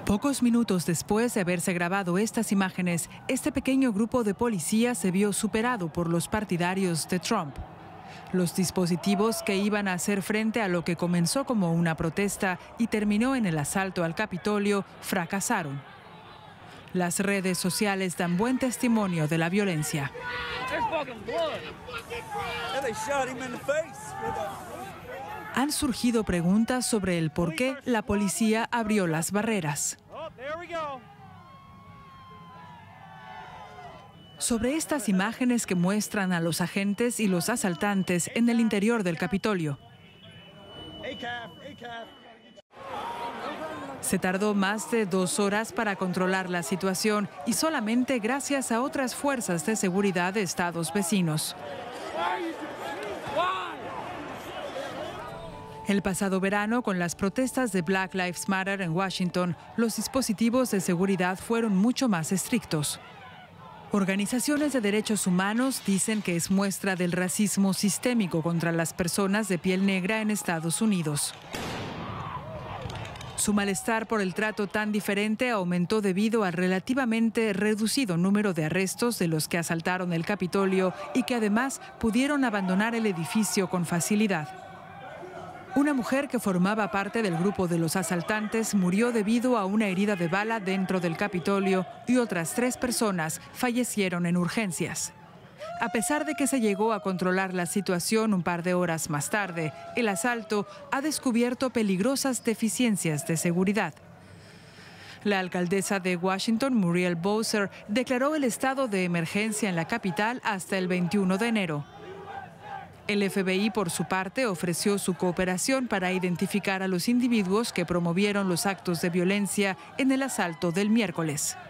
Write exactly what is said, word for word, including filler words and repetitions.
Pocos minutos después de haberse grabado estas imágenes, este pequeño grupo de policías se vio superado por los partidarios de Trump. Los dispositivos que iban a hacer frente a lo que comenzó como una protesta y terminó en el asalto al Capitolio fracasaron. Las redes sociales dan buen testimonio de la violencia. Han surgido preguntas sobre el por qué la policía abrió las barreras. Sobre estas imágenes que muestran a los agentes y los asaltantes en el interior del Capitolio. Se tardó más de dos horas para controlar la situación y solamente gracias a otras fuerzas de seguridad de estados vecinos. El pasado verano, con las protestas de Black Lives Matter en Washington, los dispositivos de seguridad fueron mucho más estrictos. Organizaciones de derechos humanos dicen que es muestra del racismo sistémico contra las personas de piel negra en Estados Unidos. Su malestar por el trato tan diferente aumentó debido al relativamente reducido número de arrestos de los que asaltaron el Capitolio y que además pudieron abandonar el edificio con facilidad. Una mujer que formaba parte del grupo de los asaltantes murió debido a una herida de bala dentro del Capitolio y otras tres personas fallecieron en urgencias. A pesar de que se llegó a controlar la situación un par de horas más tarde, el asalto ha descubierto peligrosas deficiencias de seguridad. La alcaldesa de Washington, Muriel Bowser, declaró el estado de emergencia en la capital hasta el veintiuno de enero. El F B I, por su parte, ofreció su cooperación para identificar a los individuos que promovieron los actos de violencia en el asalto del miércoles.